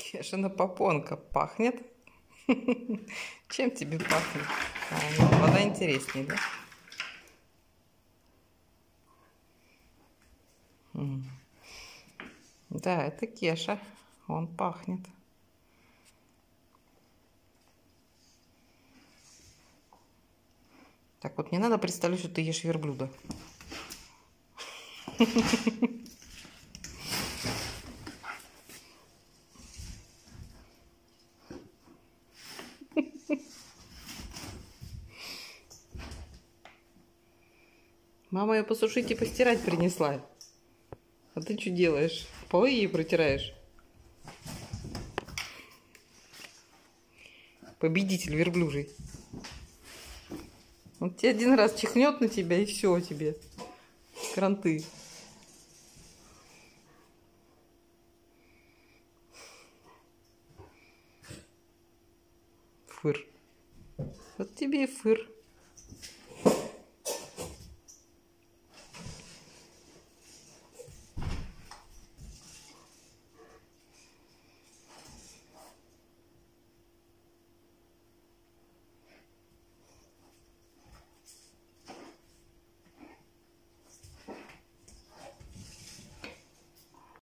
Кешина попонка пахнет. Чем тебе пахнет? Нет, вода интереснее, да? Да, это Кеша. Он пахнет. Так вот, не надо представлять, что ты ешь верблюда. Мама ее посушить и постирать принесла. А ты что делаешь? Полы ей протираешь? Победитель верблюжий. Он тебе один раз чихнет на тебя, и все тебе. Кранты. Фыр. Вот тебе и фыр.